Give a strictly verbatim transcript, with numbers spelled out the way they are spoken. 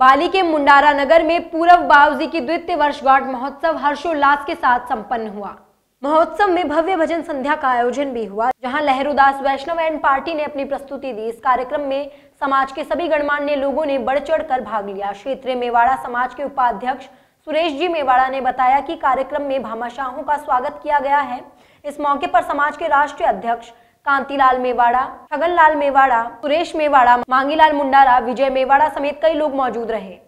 पाली के मुंडारा नगर में पूरब बावजी की द्वितीय वर्षगांठ महोत्सव हर्षोल्लास के साथ संपन्न हुआ। महोत्सव में भव्य भजन संध्या का आयोजन भी हुआ, जहां लहरूदास वैष्णव एंड पार्टी ने अपनी प्रस्तुति दी। इस कार्यक्रम में समाज के सभी गणमान्य लोगों ने बढ़ चढ़ कर भाग लिया। क्षेत्रीय मेवाड़ा समाज के उपाध्यक्ष सुरेश जी मेवाड़ा ने बताया कि कार्यक्रम में भामाशाहों का स्वागत किया गया है। इस मौके पर समाज के राष्ट्रीय अध्यक्ष कांतिलाल मेवाड़ा, छगनलाल मेवाड़ा, सुरेश मेवाड़ा, मांगीलाल मुंडारा, विजय मेवाड़ा समेत कई लोग मौजूद रहे।